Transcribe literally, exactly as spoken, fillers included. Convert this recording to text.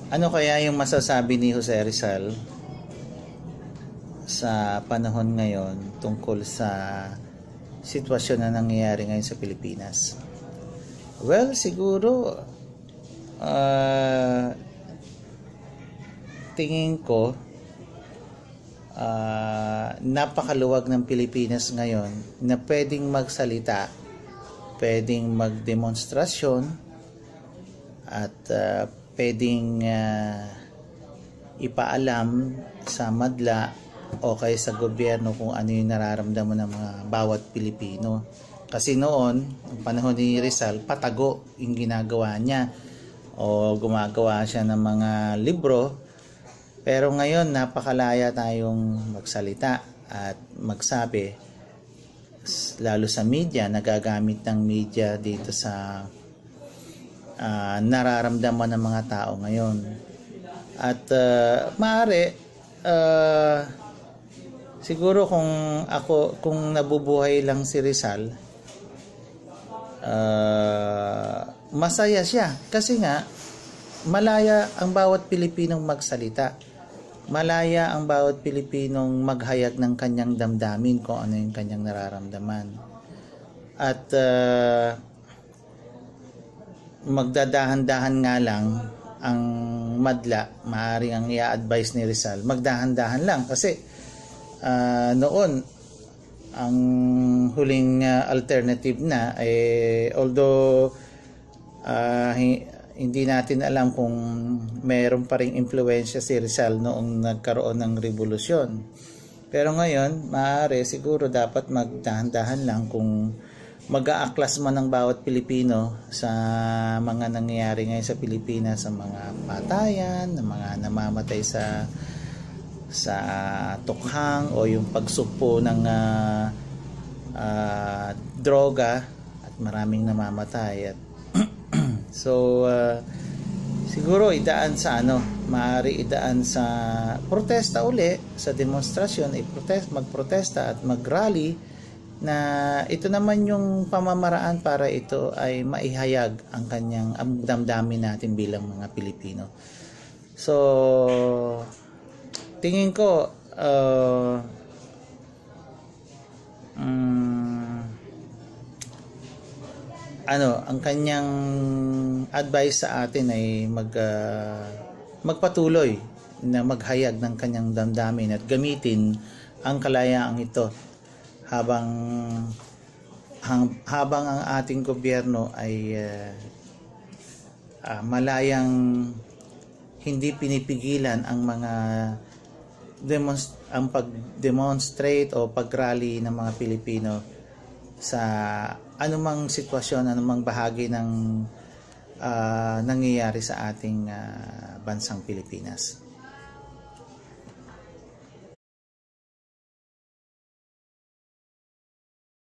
Ano kaya yung masasabi ni Jose Rizal sa panahon ngayon tungkol sa sitwasyon na nangyayari ngayon sa Pilipinas? Well, siguro uh, tingin ko uh, napakaluwag ng Pilipinas ngayon na pwedeng magsalita, pwedeng magdemonstrasyon, at uh, pwedeng uh, ipaalam sa madla o kaya sa gobyerno kung ano yung nararamdaman ng mga bawat Pilipino. Kasi noon, ang panahon ni Rizal, patago yung ginagawa niya o gumagawa siya ng mga libro. Pero ngayon, napakalaya tayong magsalita at magsabi, lalo sa media, nagagamit ng media dito sa uh, nararamdaman ng mga tao ngayon. At uh, maaari, uh, siguro kung ako, kung nabubuhay lang si Rizal, uh, masaya siya. Kasi nga, malaya ang bawat Pilipinong magsalita. Malaya ang bawat Pilipinong maghayag ng kanyang damdamin kung ano yung kanyang nararamdaman. At uh, magdadahan-dahan nga lang ang madla, maaaring ang i-advise ni Rizal, magdahan-dahan lang kasi uh, noon ang huling uh, alternative na eh, although uh, hindi natin alam kung mayroon pa ring impluwensya si Rizal noong nagkaroon ng revolusyon. Pero ngayon, maaari siguro dapat magdahan-dahan lang kung mag-aaklas man ng bawat Pilipino sa mga nangyayari ngayon sa Pilipinas, sa mga patayan, ng mga namamatay sa sa Tokhang o yung pagsugpo ng uh, uh, droga at maraming namamatay. At so uh, siguro idaan sa ano, maaari idaan sa protesta uli, sa demonstrasyon, i-protest, magprotesta at mag-rally na ito naman yung pamamaraan para ito ay maihayag ang kanyang ang damdamin natin bilang mga Pilipino. So tingin ko uh, um, ano, ang kanyang advice sa atin ay mag uh, magpatuloy na maghayag ng kanyang damdamin at gamitin ang kalayaang ito habang hang, habang ang ating gobyerno ay uh, uh, malayang hindi pinipigilan ang mga demonst ang pag-demonstrate o pag-rally ng mga Pilipino sa anumang sitwasyon, anumang bahagi ng uh, nangyayari sa ating uh, bansang Pilipinas.